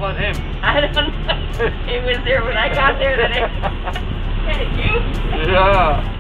about him? I don't know. He was there when I got there today. You? Yeah.